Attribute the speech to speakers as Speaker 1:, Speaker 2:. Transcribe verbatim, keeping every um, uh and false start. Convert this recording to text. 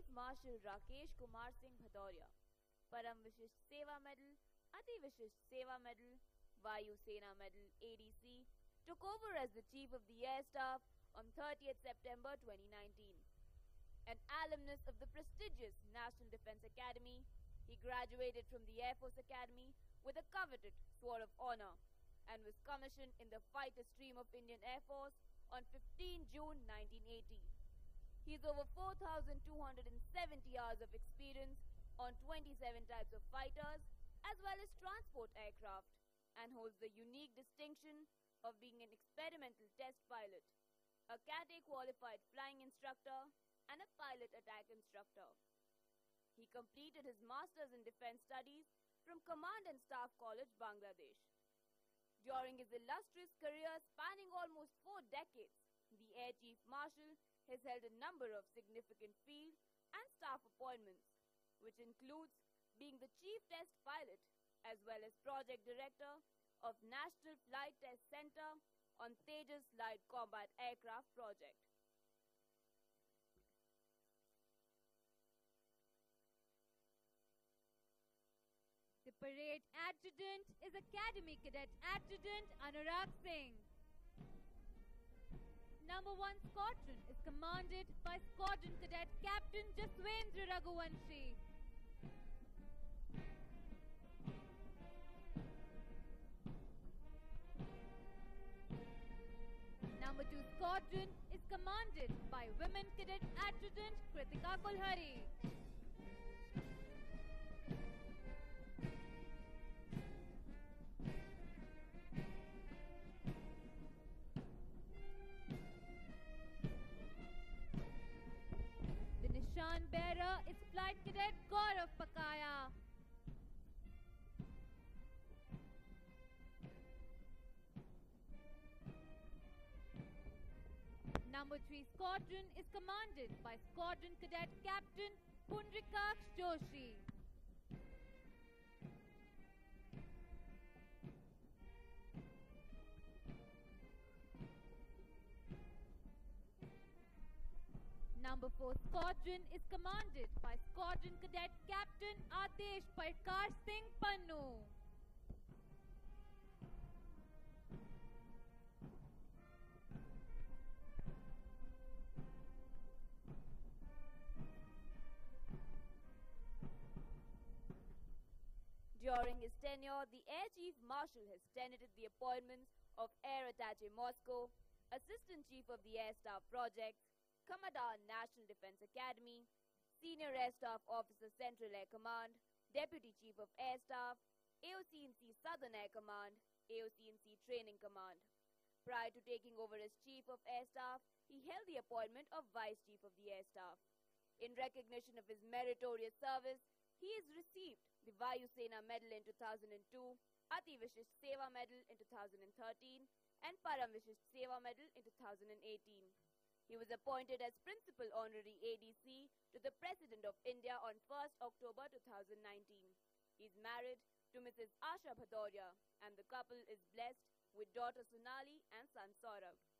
Speaker 1: Marshal Rakesh Kumar Singh Bhadoria, Param Vishisht Seva Medal, Ati Vishisht Seva Medal, Vayu Sena Medal A D C, took over as the Chief of the Air Staff on thirtieth September twenty nineteen. An alumnus of the prestigious National Defence Academy, he graduated from the Air Force Academy with a coveted Sword of Honour and was commissioned in the fighter stream of Indian Air Force on fifteenth June nineteen eighty. He has over four thousand two hundred seventy hours of experience on twenty-seven types of fighters as well as transport aircraft and holds the unique distinction of being an experimental test pilot, a Cat A qualified flying instructor and a pilot attack instructor. He completed his Masters in Defence Studies from Command and Staff College, Bangladesh. During his illustrious career spanning almost four decades, the Air Chief Marshal has held a number of significant field and staff appointments, which includes being the Chief Test Pilot as well as Project Director of National Flight Test Center on Tejas Light Combat Aircraft Project.
Speaker 2: The parade adjutant is Academy Cadet Adjutant Anurag Singh. Number one Squadron is commanded by Squadron Cadet Captain Jaswendra Raghuvanshi. Number two Squadron is commanded by Women Cadet Adjutant Kritika Kulhari. The Nishan bearer is Flight Cadet Gaurav Pakaya. Number three Squadron is commanded by Squadron Cadet Captain Pundrikaksh Joshi. Number four Squadron is commanded by Squadron Cadet Captain Adesh Parkar Singh Pannu.
Speaker 1: During his tenure, the Air Chief Marshal has tenanted the appointments of Air Attaché Moscow, Assistant Chief of the Air Staff Projects, Commandant National Defence Academy, Senior Air Staff Officer Central Air Command, Deputy Chief of Air Staff, A O C N C Southern Air Command, A O C N C Training Command. Prior to taking over as Chief of Air Staff, he held the appointment of Vice Chief of the Air Staff. In recognition of his meritorious service, he has received the Vayu Sena Medal in two thousand two, Ati Vishisht Seva Medal in two thousand thirteen, and Param Vishisht Seva Medal in two thousand eighteen. He was appointed as Principal Honorary A D C to the President of India on first October two thousand nineteen. He is married to Missus Asha Bhadoria, and the couple is blessed with daughter Sonali and son Saurabh.